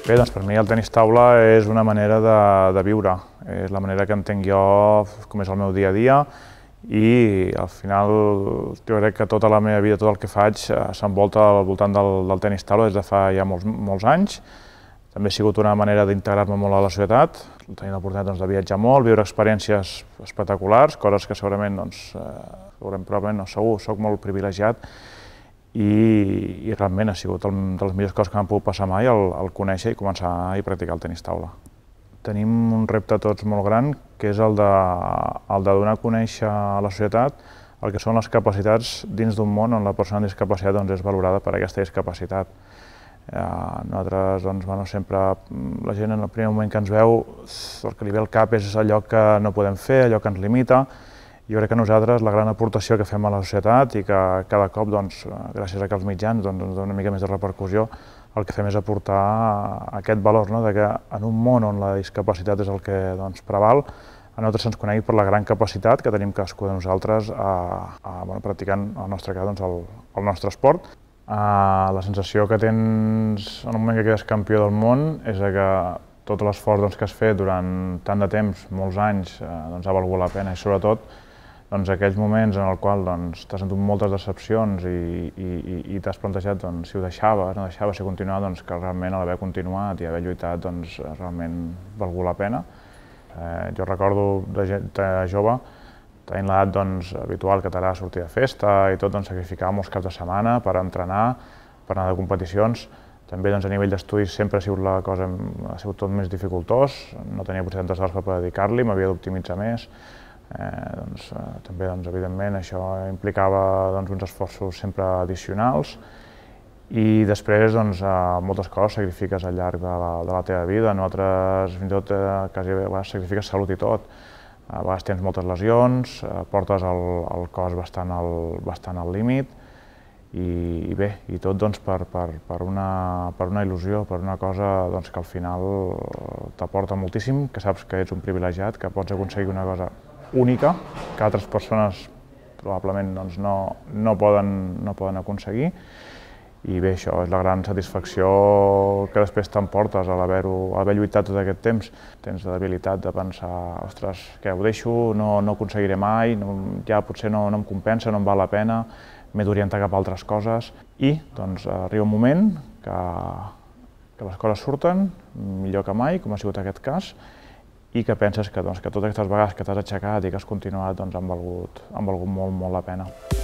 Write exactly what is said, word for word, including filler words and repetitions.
Bé, doncs per mi el tenis taula és una manera de, de viure, és la manera que entenc jo com és el meu dia a dia i al final jo crec que tota la meva vida, tot el que faig s'envolta al voltant del, del tenis taula des de fa ja molts, molts anys. També ha sigut una manera d'integrar-me molt a la societat, tenir l'oportunitat doncs, de viatjar molt, viure experiències espectaculars, coses que segurament, doncs, segurament, probablement no, segur, soc molt privilegiat i, i realment ha sigut el, de les millors coses que m'han pogut passar mai el, el conèixer i començar a practicar el tenis taula. Tenim un repte tots molt gran, que és el de, el de donar a conèixer a la societat el que són les capacitats dins d'un món on la persona amb discapacitat doncs, és valorada per aquesta discapacitat. Eh, nosaltres, doncs, bueno, sempre, la gent en el primer moment que ens veu, el que li ve al cap és allò que no podem fer, allò que ens limita. Jo crec que nosaltres, la gran aportació que fem a la societat i que cada cop, doncs, gràcies a que els mitjans doncs, ens donen una mica més de repercussió, el que fem és aportar aquest valor, no?, de que en un món on la discapacitat és el que doncs, preval, a nosaltres se'ns conegui per la gran capacitat que tenim cadascú de nosaltres a, a, bueno, practicant, en el nostre cas, doncs, el, el nostre esport. Uh, la sensació que tens en el moment que quedes campió del món és que tot l'esforç doncs, que has fet durant tant de temps, molts anys, uh, doncs, ha valgut la pena i sobretot doncs, aquells moments en els quals doncs, t'has sentit moltes decepcions i, i, i, i t'has plantejat doncs, si ho deixaves, no deixaves, si continuava, doncs, que realment a l'haver continuat i haver lluitat doncs, realment valgut la pena. Eh, jo recordo de, de jove, tenint l'edat doncs, habitual que t'agrada sortir de festa i tot, doncs, sacrificar molts caps de setmana per entrenar, per anar de competicions. També doncs, a nivell d'estudis sempre ha sigut la cosa, ha sigut tot més dificultós, no tenia potser tantes hores per poder dedicar-li, m'havia d'optimitzar més. Eh, doncs, eh, també, doncs, evidentment, això implicava doncs, uns esforços sempre addicionals i després doncs, eh, moltes coses sacrifiques al llarg de la, de la teva vida. Nosaltres, fins i tot, eh, quasi a vegades sacrifiques salut i tot. A vegades tens moltes lesions, eh, portes el, el cos bastant al, bastant al límit i, i bé, i tot doncs, per, per, per, una, per una il·lusió, per una cosa doncs, que al final t'aporta moltíssim, que saps que ets un privilegiat, que pots aconseguir una cosa única, que altres persones probablement doncs, no, no, poden, no poden aconseguir. I bé, això és la gran satisfacció que després t'emportes a haver lluitat tot aquest temps. Tens l'habilitat de pensar, ostres, què, ho deixo, no, no aconseguiré mai, no, ja potser no, no em compensa, no em val la pena, m'he d'orientar cap a altres coses. I doncs, arriba un moment que, que les coses surten millor que mai, com ha sigut aquest cas, i que penses que, doncs, que totes aquestes vegades que t'has aixecat i que has continuat doncs, han valgut, han valgut molt, molt la pena.